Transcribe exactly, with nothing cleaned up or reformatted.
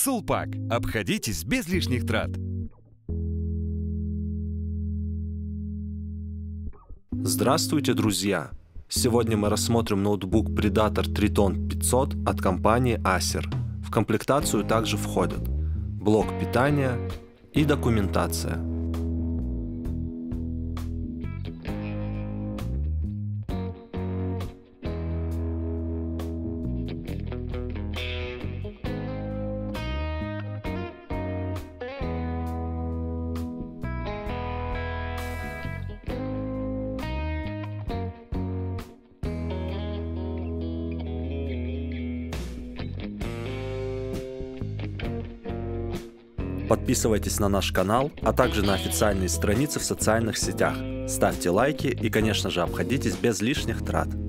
Сулпак. Обходитесь без лишних трат. Здравствуйте, друзья! Сегодня мы рассмотрим ноутбук Predator Triton пятьсот от компании Acer. В комплектацию также входят блок питания и документация. Подписывайтесь на наш канал, а также на официальные страницы в социальных сетях. Ставьте лайки и, конечно же, обходитесь без лишних трат.